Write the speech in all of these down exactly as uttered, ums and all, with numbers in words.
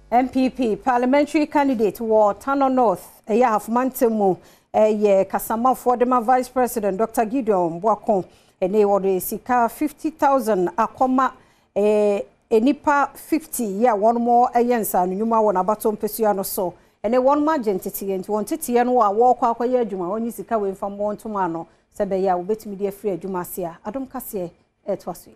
M P P parliamentary candidate war Tano North eya hafumantemu eye kasama for the Vice President Doctor Gldeon Boako ene wode sika fifty thousand akoma eh enipa fifty ya one more ayensa nyuma wona bato mpesua no so ene one more gentity enti won tete no a wo kwa akwa adwuma woni sika we mfa mo ntoma no sebe ya obetumi de free adwuma ase a Adom Kasee etwaso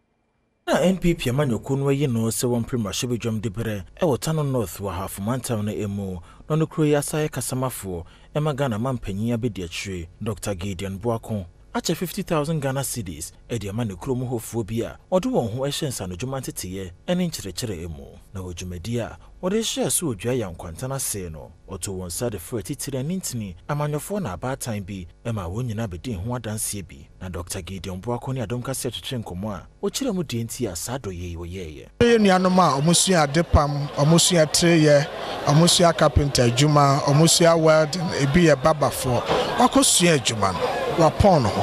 na N P P amanyoko no yi no se won Premtobre bedwam de bere e wo Tano North wa half mantam na emu no no kro ya sai kasamafo e magana mampanyi abedi atwe Doctor Gldeon Boako ache fifty thousand Ghana cedis e de amane kro mu hofo bi a odo won ho ehyensa no dwuma teteye ene nkyerɛkyerɛ emu na odwumadi a ode hye so odwa ya nkwanta na se no oto won sa de fre titire nintini amanyofo na abatan bi e ma wonyina bedi ho adanse bi na Doctor Gldeon Boako ni Adom Kasee twetwe nkomo a o kire mu de nti asado ye oyeye ye nuanom a omosua adepam omosua treye omosua carpenter adwuma omosua welding ebi ye babafo wakosua adwuma no wapon ho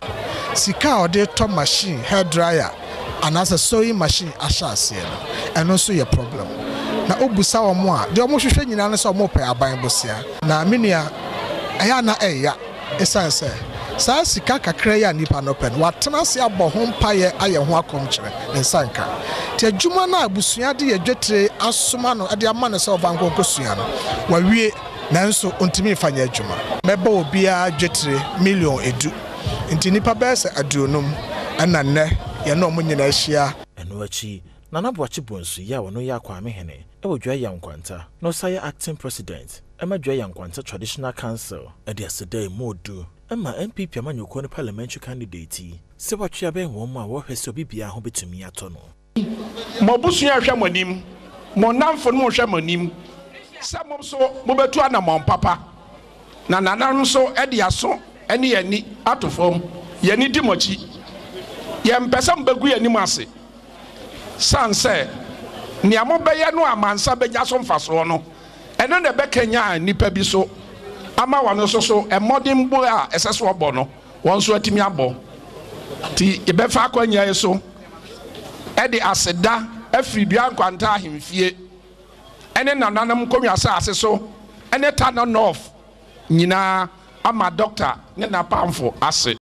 sika ode to machine hair dryer anasa sewing machine ashase no eno so ye problem na obusa wo mo a de omo hwehwe nyina no so omo pe aban bosia na menua eya na eya esanse sa sika kakra ya nipa no pen watena se aboho mpaye aye ho akom kire nsanka ti adwuma na abusua de yedwetire asoma no de ama no se obanko kosua no wawie nanso ontimi fanya adwuma meba obi a dwetire million edu nti nipa bese aduonum ana ne ye no mo nyina ahia eno achi nana boachi bonsu ya wono ya kwa mehene e wodwa ya nkwanta no say acting president emadwa ya nkwanta traditional council e de aseda modu ema N P P amanyoko ne parliamentary candidate se watwa ben wo ma wo hwese obi bia ho betumi ato no mo busua hwe monim mo namfo no hwe monim se mo so mo betu anamon papa na nana nso e de aso ene yani atofom yani dimochi ye mpesa mbegu yani ase sanse ni amobeye no amansa benya so mfaso no eno ne bekanya nipa bi so ama wano so so e modern boy a eseso obo no won so atimi abo ti e be fa kwanya yeso e de aseda afri dua nkwanta ahemfie ene nananam konwa ase so ene Tano North nyina ama doctor ne na pamfo ase